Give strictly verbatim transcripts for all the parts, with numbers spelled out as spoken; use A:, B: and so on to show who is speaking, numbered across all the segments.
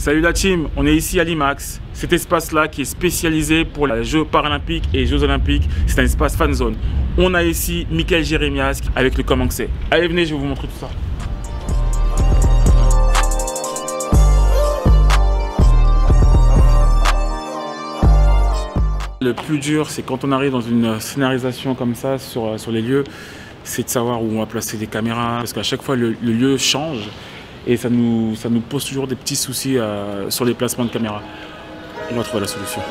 A: Salut la team, on est ici à l'IMAX. Cet espace-là qui est spécialisé pour les Jeux paralympiques et Jeux olympiques, c'est un espace fan zone. On a ici Michael Jérémias avec le Comanxé. Allez, venez, je vais vous montrer tout ça. Le plus dur, c'est quand on arrive dans une scénarisation comme ça sur, sur les lieux, c'est de savoir où on va placer des caméras, parce qu'à chaque fois le, le lieu change et ça nous, ça nous pose toujours des petits soucis euh, sur les placements de caméras. On va trouver la solution.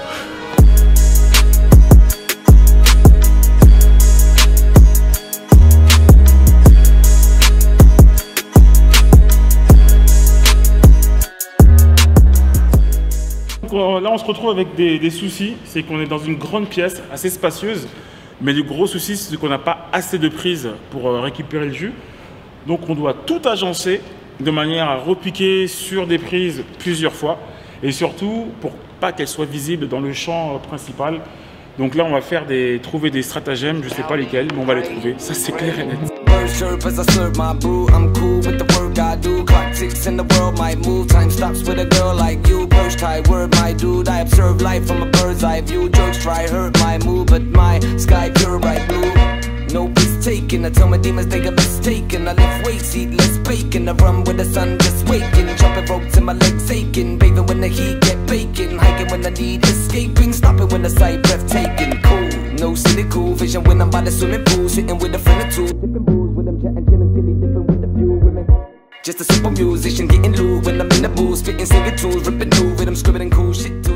A: Donc là, on se retrouve avec des, des soucis, c'est qu'on est dans une grande pièce assez spacieuse, mais le gros souci, c'est qu'on n'a pas assez de prises pour euh, récupérer le jus. Donc on doit tout agencer de manière à repiquer sur des prises plusieurs fois et surtout pour pas qu'elles soient visibles dans le champ euh, principal. Donc là, on va faire des, trouver des stratagèmes, je sais pas lesquels, mais on va les trouver, ça c'est clair et net.
B: Sharp as I serve my brew, I'm cool with the work I do. Clock ticks and the world might move. Time stops with a girl like you. Perch tie word, my dude. I observe life from a bird's eye view. Jokes try hurt my mood, but my sky pure bright blue. No piss taken. I tell my demons they got mistaken. I lift weights, eat less bacon. I run with the sun just waking. Jumping ropes and my legs aching. Bathing when the heat get baking. Hiking when I need escaping. Stopping when the sight breathtaking. Cool, no cynical vision when I'm by the swimming pool. Sitting with a friend or two. Tipping booze with them chatting, chilling, skinny dipping with the few women. Just a simple musician getting loose when I'm in the booth. Spitting, singing tunes, ripping new rhythm, scribbling cool shit.